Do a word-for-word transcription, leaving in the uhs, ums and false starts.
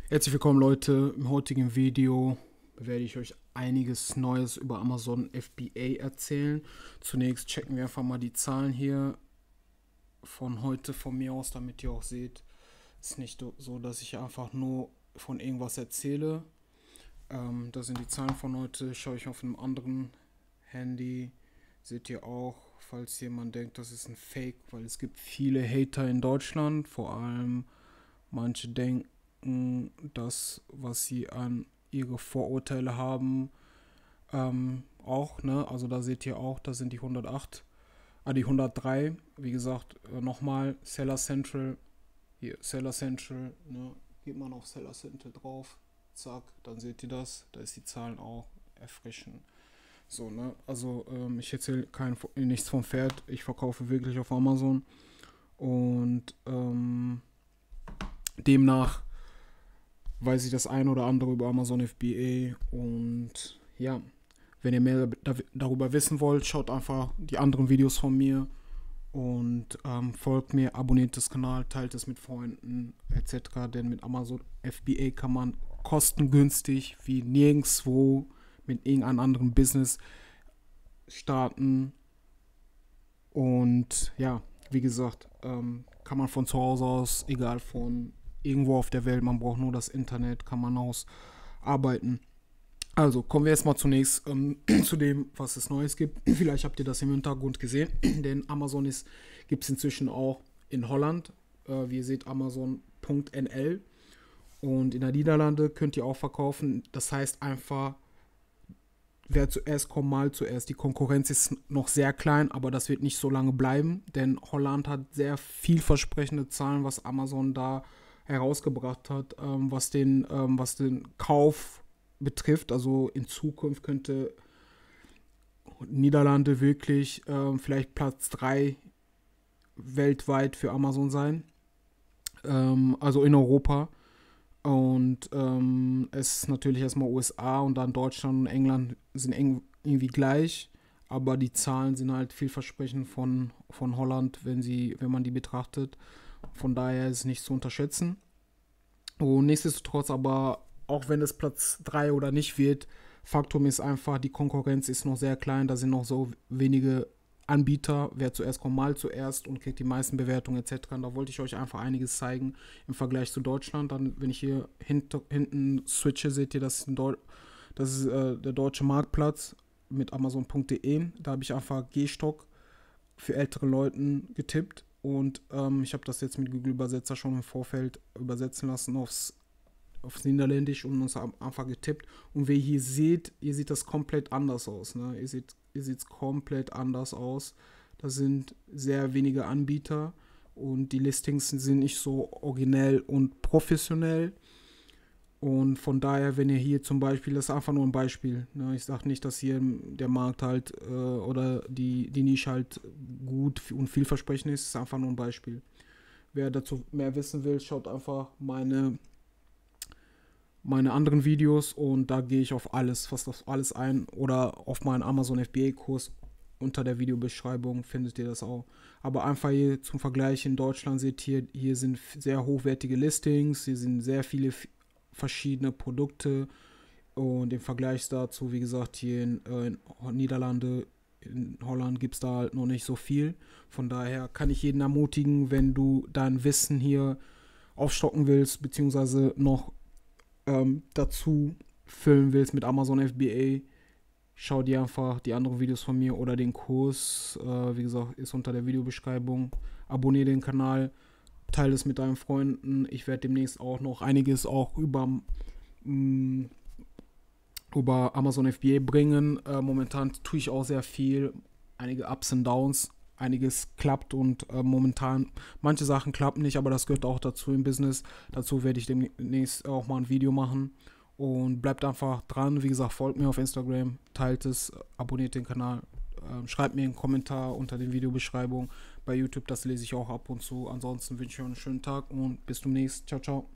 Herzlich willkommen, Leute. Im heutigen Video werde ich euch einiges Neues über Amazon F B A erzählen. Zunächst checken wir einfach mal die Zahlen hier von heute von mir aus, damit ihr auch seht, es ist nicht so, dass ich einfach nur von irgendwas erzähle. Ähm, das sind die Zahlen von heute. Schaue ich auf einem anderen Handy, seht ihr auch, falls jemand denkt, das ist ein Fake, weil es gibt viele Hater in Deutschland, vor allem manche denken, das, was sie an ihre Vorurteile haben, ähm, auch, ne, also da seht ihr auch, da sind die hundertacht, ah, die hundertdrei, wie gesagt, äh, nochmal, Seller Central, hier, Seller Central, ne, geht man auf Seller Central drauf, zack, dann seht ihr das, da ist die Zahlen auch erfrischen. So, ne, also ähm, ich erzähle kein, nichts vom Pferd, ich verkaufe wirklich auf Amazon und ähm, demnach weiß ich das ein oder andere über Amazon F B A und ja, wenn ihr mehr darüber wissen wollt, schaut einfach die anderen Videos von mir und ähm, folgt mir, abonniert das Kanal, teilt es mit Freunden et cetera. Denn mit Amazon F B A kann man kostengünstig wie nirgendwo mit irgendeinem anderen Business starten und ja, wie gesagt, ähm, kann man von zu Hause aus, egal von irgendwo auf der Welt, man braucht nur das Internet, kann man ausarbeiten. Also kommen wir erstmal zunächst ähm, zu dem, was es Neues gibt. Vielleicht habt ihr das im Hintergrund gesehen, denn Amazon gibt es inzwischen auch in Holland. Äh, wie ihr seht, Amazon Punkt N L. Und in der Niederlande könnt ihr auch verkaufen. Das heißt einfach, wer zuerst kommt, mal zuerst. Die Konkurrenz ist noch sehr klein, aber das wird nicht so lange bleiben, denn Holland hat sehr vielversprechende Zahlen, was Amazon da herausgebracht hat, ähm, was, den, ähm, was den Kauf betrifft. Also in Zukunft könnte Niederlande wirklich ähm, vielleicht Platz drei weltweit für Amazon sein, ähm, also in Europa. Und ähm, es ist natürlich erstmal U S A und dann Deutschland und England sind eng, irgendwie gleich, aber die Zahlen sind halt vielversprechend von, von Holland, wenn, sie, wenn man die betrachtet. Von daher ist es nicht zu unterschätzen. Und nichtsdestotrotz aber, auch wenn es Platz drei oder nicht wird, Faktum ist einfach, die Konkurrenz ist noch sehr klein, da sind noch so wenige Anbieter, wer zuerst kommt, mal zuerst und kriegt die meisten Bewertungen et cetera. Da wollte ich euch einfach einiges zeigen im Vergleich zu Deutschland. Dann, wenn ich hier hint, hinten switche, seht ihr, das ist, Deu das ist äh, der deutsche Marktplatz mit Amazon Punkt de. Da habe ich einfach Gehstock für ältere Leute getippt und ähm, ich habe das jetzt mit Google Übersetzer schon im Vorfeld übersetzen lassen aufs, aufs Niederländisch und uns einfach getippt. Und wie ihr hier seht, ihr seht das komplett anders aus. Ne? Ihr seht Hier sieht es komplett anders aus. Da sind sehr wenige Anbieter und die Listings sind nicht so originell und professionell. Und von daher, wenn ihr hier zum Beispiel, das ist einfach nur ein Beispiel, ne? Ich sage nicht, dass hier der Markt halt äh, oder die, die Nische halt gut und vielversprechend ist, das ist einfach nur ein Beispiel. Wer dazu mehr wissen will, schaut einfach meine, meine anderen Videos und da gehe ich auf alles, fast auf alles ein oder auf meinen Amazon F B A-Kurs. Unter der Videobeschreibung findet ihr das auch. Aber einfach hier zum Vergleich in Deutschland seht ihr, hier sind sehr hochwertige Listings, hier sind sehr viele verschiedene Produkte und im Vergleich dazu, wie gesagt, hier in, äh, in Niederlande, in Holland gibt es da halt noch nicht so viel. Von daher kann ich jeden ermutigen, wenn du dein Wissen hier aufstocken willst, beziehungsweise noch ähm, dazu füllen willst mit Amazon F B A, schau dir einfach die anderen Videos von mir oder den Kurs, äh, wie gesagt, ist unter der Videobeschreibung. Abonniere den Kanal, teile es mit deinen Freunden. Ich werde demnächst auch noch einiges auch über, mh, über Amazon F B A bringen. Äh, momentan tue ich auch sehr viel, einige Ups und Downs. Einiges klappt und äh, momentan, manche Sachen klappen nicht, aber das gehört auch dazu im Business. Dazu werde ich demnächst auch mal ein Video machen. Und bleibt einfach dran. Wie gesagt, folgt mir auf Instagram, teilt es, abonniert den Kanal, äh, schreibt mir einen Kommentar unter der Videobeschreibung. Bei YouTube, das lese ich auch ab und zu. Ansonsten wünsche ich euch einen schönen Tag und bis zum nächsten. Ciao, ciao.